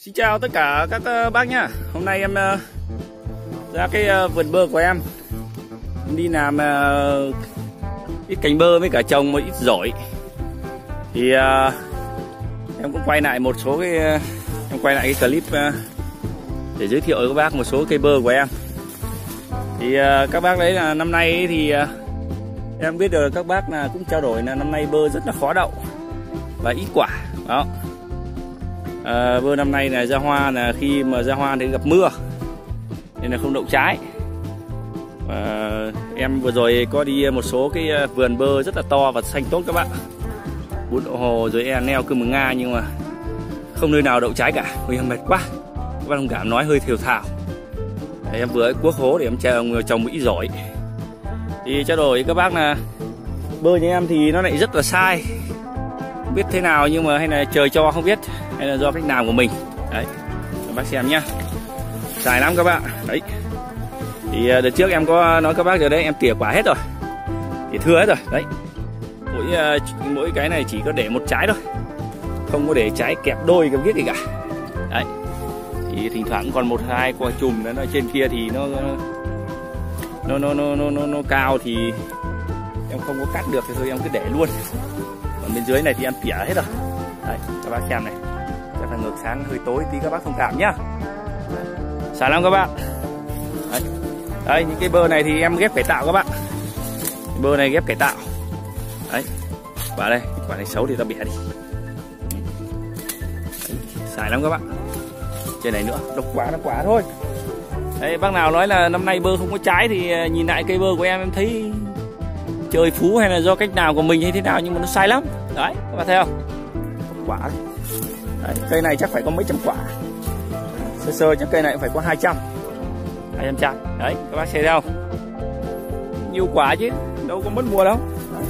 Xin chào tất cả các bác nhá. Hôm nay em ra cái vườn bơ của em đi làm ít cành bơ với cả trồng một ít dổi. Thì em cũng quay lại một số cái clip để giới thiệu với các bác một số cây bơ của em. Thì các bác đấy là năm nay ấy thì em biết được các bác là cũng trao đổi là năm nay bơ rất là khó đậu và ít quả đó. Bơ năm nay là ra hoa, là khi mà ra hoa thì gặp mưa nên là không đậu trái. Em vừa rồi có đi một số cái vườn bơ rất là to và xanh tốt các bạn, bún đậu hồ rồi neo cơm mừng Nga, nhưng mà không nơi nào đậu trái cả. Vì em mệt quá, các bạn thông cảm nói hơi thiểu thảo. Đấy, em vừa cuốc hố để em trồng một ít dổi. Thì trao đổi với các bác là bơ nhà em thì nó lại rất là sai, không biết thế nào, nhưng mà hay là trời cho không biết, hay là do cách làm của mình. Đấy, các bác xem nhá, dài lắm các bạn. Đấy, thì đợt trước em có nói các bác rồi đấy, em tỉa quả hết rồi, tỉa thưa hết rồi. Đấy, mỗi cái này chỉ có để một trái thôi, không có để trái kẹp đôi cái viết gì cả. Đấy, thì thỉnh thoảng còn một hai quả chùm nó trên kia thì nó cao thì em không có cắt được thì thôi em cứ để luôn. Còn bên dưới này thì em tỉa hết rồi. Đấy, các bác xem này, chắc là ngược sáng hơi tối tí, các bác thông cảm nhá. Xài lắm các bạn. Đấy. Đây, những cái bơ này thì em ghép cải tạo các bạn. Bơ này ghép cải tạo. Đấy, quả đây, quả này xấu thì ta bẻ đi. Đấy, xài lắm các bạn. Trên này nữa, độc quả nó quả thôi. Đấy, bác nào nói là năm nay bơ không có trái thì nhìn lại cây bơ của em thấy trời phú hay là do cách nào của mình hay thế nào, nhưng mà nó sai lắm. Đấy, các bạn thấy không? Quả đấy. Đấy, cây này chắc phải có mấy trăm quả. Sơ chắc cây này phải có 200 trái. Đấy, các bác xem thấy không? Nhiều quả chứ, đâu có mất mùa đâu.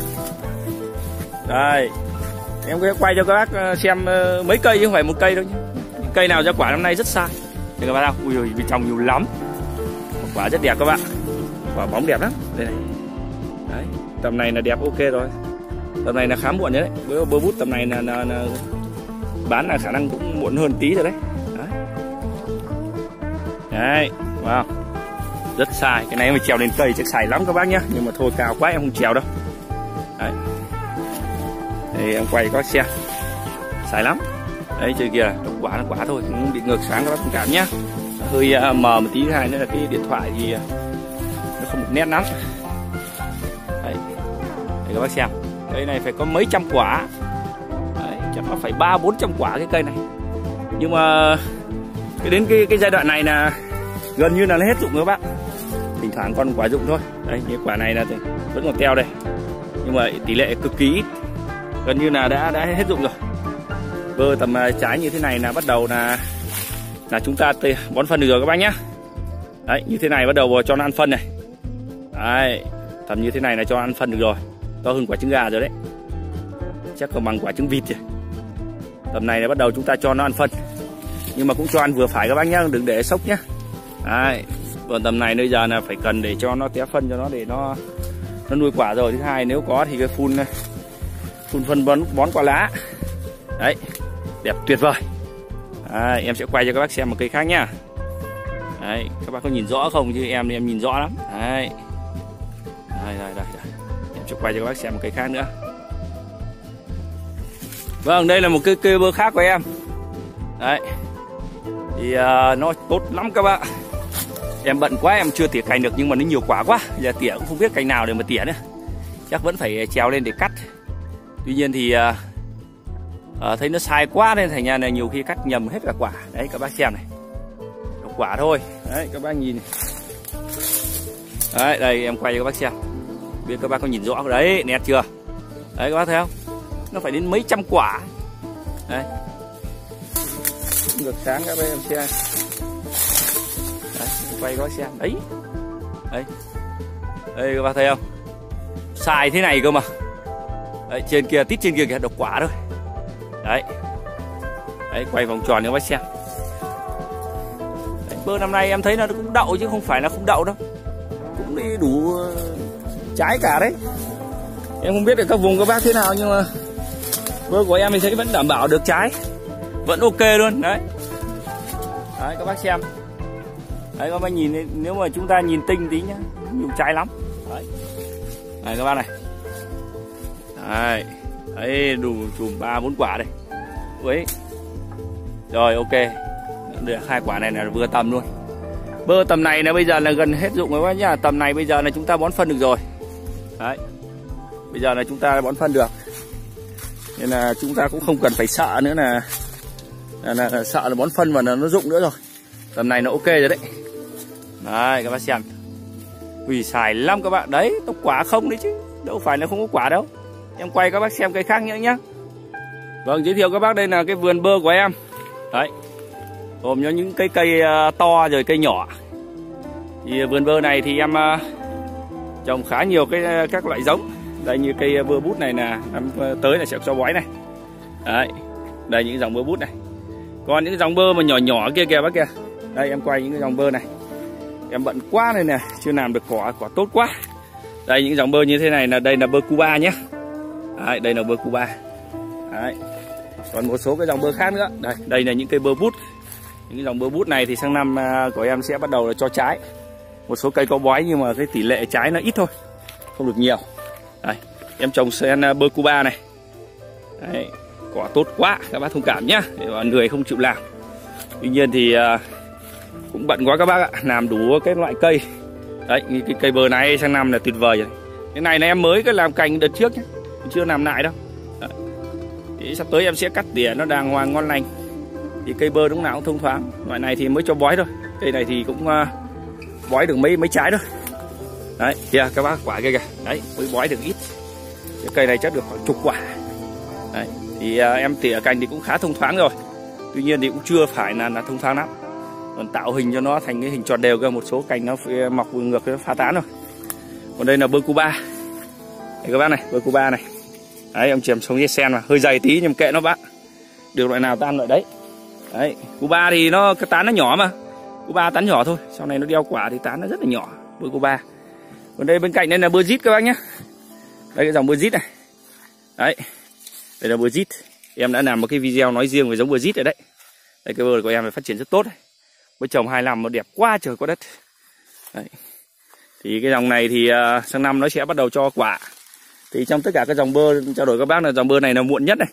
Đây, em sẽ quay cho các bác xem mấy cây chứ không phải một cây đâu nhé. Cây nào ra quả năm nay rất sai. Đây các bạn không? Ui ơi, bên trong nhiều lắm. Quả rất đẹp các bạn. Quả bóng đẹp lắm. Đây này. Đấy, tầm này là đẹp ok rồi. Tầm này là khá muộn đấy. Với bơ bút tầm này là bán là khả năng cũng muộn hơn tí rồi đấy. Đấy. Đấy, wow. Rất sai. Cái này em phải trèo lên cây chắc xài lắm các bác nhá. Nhưng mà thôi cao quá em không trèo đâu. Đấy. Đây em quay các bác xem. Xài lắm. Đấy, chơi kìa, độc quả là quả thôi, cũng bị ngược sáng các bác thông cảm nhá. Hơi mờ một tí, hai nữa là cái điện thoại thì nó không được nét lắm. Đấy, để các bác xem, cây này phải có mấy trăm quả. Đấy, chắc nó phải 300-400 quả cái cây này. Nhưng mà đến cái giai đoạn này là gần như là nó hết dụng các bác. Thỉnh thoảng còn quả dụng thôi. Đấy, cái quả này là vẫn còn teo đây, nhưng mà tỷ lệ cực kỳ ít, gần như là đã hết dụng rồi. Bơ tầm trái như thế này là bắt đầu là chúng ta bón phân được rồi các bác nhé. Đấy, như thế này bắt đầu cho nó ăn phân này. Đấy, tầm như thế này là cho ăn phân được rồi, to hơn quả trứng gà rồi đấy, chắc còn bằng quả trứng vịt rồi. Tầm này là bắt đầu chúng ta cho nó ăn phân, nhưng mà cũng cho ăn vừa phải các bác nhé, đừng để sốc nhé. Đấy, còn tầm này bây giờ là phải cần để cho nó té phân cho nó để nó nuôi quả rồi. Thứ hai nếu có thì cái phun phân bón quả lá. Đấy, đẹp tuyệt vời. Đấy, em sẽ quay cho các bác xem một cây khác nhá. Đấy, các bác có nhìn rõ không chứ em thì em nhìn rõ lắm. Đấy. Đây. Em sẽ quay cho các bác xem một cây khác nữa. Vâng, đây là một cây bơ khác của em. Đấy, thì nó tốt lắm các bạn. Em bận quá em chưa tỉa cành được, nhưng mà nó nhiều quả quá, giờ tỉa cũng không biết cành nào để mà tỉa nữa, chắc vẫn phải trèo lên để cắt. Tuy nhiên thì thấy nó sai quá nên thành ra này nhiều khi cắt nhầm hết cả quả. Đấy, các bác xem này, độc quả thôi. Đấy, các bác nhìn này. Đấy, đây em quay cho các bác xem, biết các bác có nhìn rõ đấy, nét chưa? Đấy, các bác thấy không? Nó phải đến mấy trăm quả. Đấy, ngược sáng các bác em xem. Đấy, quay các bác xem. Đấy, đây các bác thấy không? Sai thế này cơ mà. Đấy, trên kia tít trên kia kìa, độc quả thôi. Đấy, quay vòng tròn cho các bác xem. Đấy, bơ năm nay em thấy nó cũng đậu chứ không phải là không đậu đâu, cũng đi đủ trái cả đấy. Em không biết được các vùng các bác thế nào, nhưng mà bơ của em thì thấy vẫn đảm bảo được trái, vẫn ok luôn đấy. Đấy các bác xem. Đấy các bác nhìn, nếu mà chúng ta nhìn tinh tí nhá, nhiều trái lắm. Đấy. Này các bác này. Đấy. Đấy đủ chùm 3-4 quả đây. Đấy. Rồi ok. Được 2 quả này là vừa tầm luôn. Bơ tầm này là bây giờ là gần hết dụng rồi các bác nhá. Tầm này bây giờ là chúng ta bón phân được rồi. Đấy. Bây giờ là chúng ta bón phân được. Nên là chúng ta cũng không cần phải sợ nữa là sợ là bón phân mà nó rụng nữa rồi. Tầm này nó ok rồi đấy. Đấy các bác xem. Vì xài lắm các bạn. Đấy tóc quả không đấy chứ. Đâu phải là không có quả đâu. Em quay các bác xem cây khác nữa nhá. Vâng, giới thiệu các bác đây là cái vườn bơ của em. Đấy. Gồm những cây to rồi cây nhỏ. Thì vườn bơ này thì em trồng khá nhiều các loại giống. Đây như cây bơ bút này là năm tới là sẽ cho bói này. Đấy. Đây những dòng bơ bút này. Còn những dòng bơ mà nhỏ nhỏ kia kìa bác kìa. Đây em quay những cái dòng bơ này. Em bận quá này nè, chưa làm được quả tốt quá. Đây những dòng bơ như thế này là đây là bơ Cuba nhé. Đấy, đây là bơ Cuba. Đấy. Còn một số cái dòng bơ khác nữa. Đây là những cây bơ bút. Những cái dòng bơ bút này thì sang năm của em sẽ bắt đầu là cho trái. Một số cây có bói nhưng mà cái tỷ lệ trái nó ít thôi, không được nhiều. Đây, em trồng sen bơ Cuba này. Đấy, quả tốt quá, các bác thông cảm nhá. Để mà người không chịu làm. Tuy nhiên thì cũng bận quá các bác ạ, làm đủ cái loại cây. Đấy, như cái cây bơ này sang năm là tuyệt vời rồi. Cái này là em mới cái làm cành đợt trước nhé, chưa làm lại đâu. Đấy. Thì sắp tới em sẽ cắt tỉa nó đàng hoàng ngon lành. Thì cây bơ lúc nào cũng thông thoáng. Loại này thì mới cho bói thôi. Cây này thì cũng bói được mấy trái thôi. Đấy, kìa các bác quả kia kìa. Đấy, mới bói được ít. Cái cây này chắc được khoảng chục quả. Đấy, thì em tỉa cành thì cũng khá thông thoáng rồi. Tuy nhiên thì cũng chưa phải là thông thoáng lắm. Còn tạo hình cho nó thành cái hình tròn đều cơ, một số cành nó mọc ngược nó phá tán rồi. Còn đây là bơ Cuba. Đây các bác này, bơ Cuba này. Đấy, em chèm sống dây sen mà hơi dày tí nhưng kệ nó bác. Được loại nào tan loại đấy. Đấy, Cuba thì cái tán nó nhỏ mà. Cuba tán nhỏ thôi, sau này nó đeo quả thì tán nó rất là nhỏ, bơ Cuba. Còn đây bên cạnh đây là bơ dít các bác nhé. Đây cái dòng bơ dít này. Đấy. Đây là bơ dít. Em đã làm một cái video nói riêng về giống bơ dít rồi đấy. Đây cái bơ của em phát triển rất tốt đấy. Mới trồng 2 năm mà đẹp quá trời có đất. Đấy. Thì cái dòng này thì sang năm nó sẽ bắt đầu cho quả. Thì trong tất cả các dòng bơ trao đổi các bác là dòng bơ này là muộn nhất này.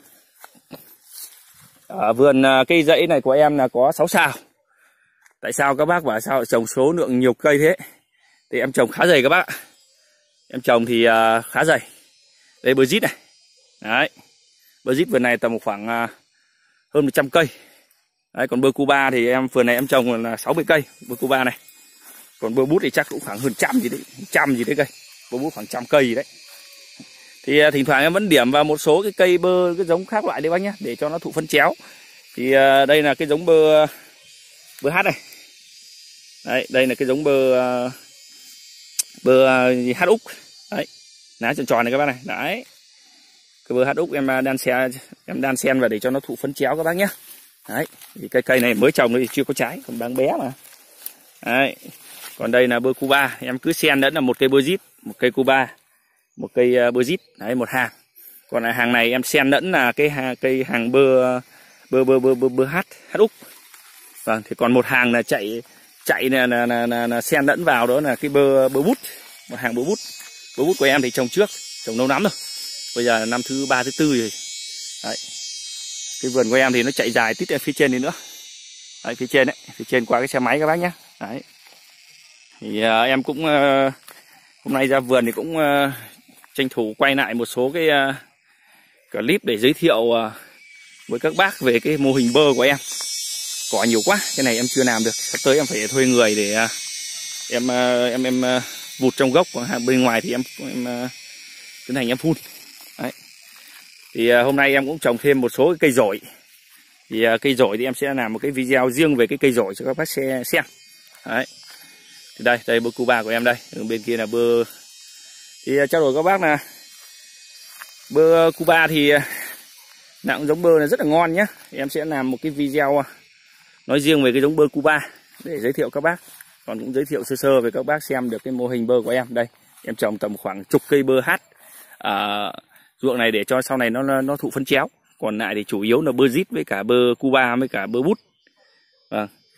Ở vườn cây dãy này của em là có 6 sào. Tại sao các bác bảo sao trồng số lượng nhiều cây thế? Thì em trồng khá dày các bác ạ. Em trồng thì khá dày. Đây bơ dít này. Đấy. Bơ dít vườn này tầm khoảng hơn 100 cây. Đấy, còn bơ Cuba thì vườn này em trồng là 60 cây bơ Cuba này. Còn bơ bút thì chắc cũng khoảng hơn trăm gì đấy cây. Bơ bút khoảng 100 cây gì đấy. Thì thỉnh thoảng em vẫn điểm vào một số cái cây bơ cái giống khác loại đấy bác nhé, để cho nó thụ phân chéo. Thì đây là cái giống bơ H này. Đấy, đây là cái giống bơ H Úc. Đấy. Lá tròn tròn này các bác này. Đấy. Cái bơ H Úc em đan xen vào để cho nó thụ phân chéo các bác nhé. Đấy, thì cây này mới trồng thì chưa có trái, còn đang bé mà. Đấy. Còn đây là bơ Cuba, em cứ xen lẫn là một cây bơ dít, một cây Cuba, một cây bơ dít, đấy một hàng. Còn là hàng này em xen lẫn là cây hàng bơ H Úc. Vâng, thì còn một hàng là chạy là xen lẫn vào đó là cái bơ bút, một hàng bơ bút. Bơ bút của em thì trồng trước, trồng lâu lắm rồi. Bây giờ là năm thứ 3 thứ 4 rồi. Đấy. Cái vườn của em thì nó chạy dài tít ở phía trên đi nữa. Đấy, phía trên đấy, phía trên qua cái xe máy các bác nhé. Đấy. Thì em cũng hôm nay ra vườn thì cũng tranh thủ quay lại một số cái clip để giới thiệu với các bác về cái mô hình bơ của em. Cỏ nhiều quá, cái này em chưa làm được. Sắp tới em phải thuê người để em vụt trong gốc, còn bên ngoài thì em tiến hành em phun. Đấy. Thì hôm nay em cũng trồng thêm một số cây dổi. Thì cây dổi thì em sẽ làm một cái video riêng về cái cây dổi cho các bác xem. Đấy. Thì đây bơ Cuba của em đây, bên kia là bơ. Thì trao đổi các bác là bơ Cuba thì cũng giống bơ là rất là ngon nhé. Em sẽ làm một cái video nói riêng về cái giống bơ Cuba để giới thiệu các bác. Còn cũng giới thiệu sơ sơ về các bác xem được cái mô hình bơ của em. Đây, em trồng tầm khoảng chục cây bơ H ruộng này để cho sau này nó thụ phân chéo. Còn lại thì chủ yếu là bơ dít với cả bơ Cuba với cả bơ bút. Vâng.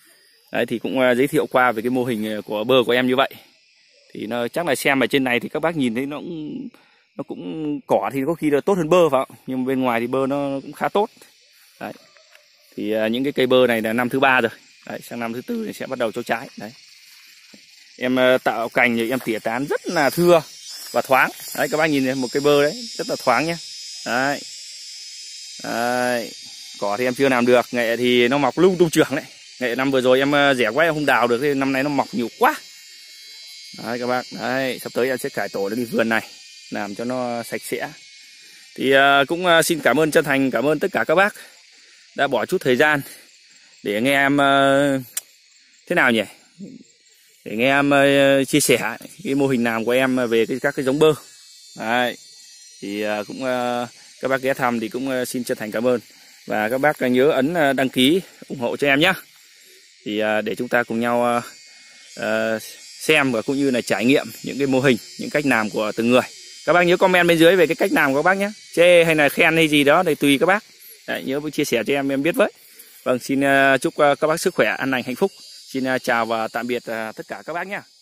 Đấy thì cũng giới thiệu qua về cái mô hình của bơ của em như vậy. Thì nó chắc là xem ở trên này thì các bác nhìn thấy nó cũng cỏ thì có khi là tốt hơn bơ phải không? Nhưng mà bên ngoài thì bơ nó cũng khá tốt. Đấy. Thì những cái cây bơ này là năm thứ 3 rồi. Đấy, sang năm thứ 4 thì sẽ bắt đầu cho trái. Đấy. Em tạo cành thì em tỉa tán rất là thưa và thoáng. Đấy, các bác nhìn thấy một cây bơ đấy rất là thoáng nhé. Đấy. Đấy. Cỏ thì em chưa làm được, nghệ thì nó mọc lung tung trưởng đấy. Nghệ năm vừa rồi em rẻ quá em không đào được, thì năm nay nó mọc nhiều quá. Đấy các bác, đấy sắp tới em sẽ cải tổ cái vườn này làm cho nó sạch sẽ. Thì cũng xin chân thành cảm ơn tất cả các bác đã bỏ chút thời gian để nghe em thế nào nhỉ, để nghe em chia sẻ cái mô hình làm của em về các cái giống bơ. Đấy. Thì cũng các bác ghé thăm thì cũng xin chân thành cảm ơn, và các bác nhớ ấn đăng ký ủng hộ cho em nhé. Thì để chúng ta cùng nhau xem và cũng như là trải nghiệm những cái mô hình, những cách làm của từng người. Các bác nhớ comment bên dưới về cái cách làm của các bác nhé, chê hay là khen hay gì đó thì tùy các bác. Đấy, nhớ chia sẻ cho em biết với. Vâng, xin chúc các bác sức khỏe, an lành, hạnh phúc. Xin chào và tạm biệt tất cả các bác nhé.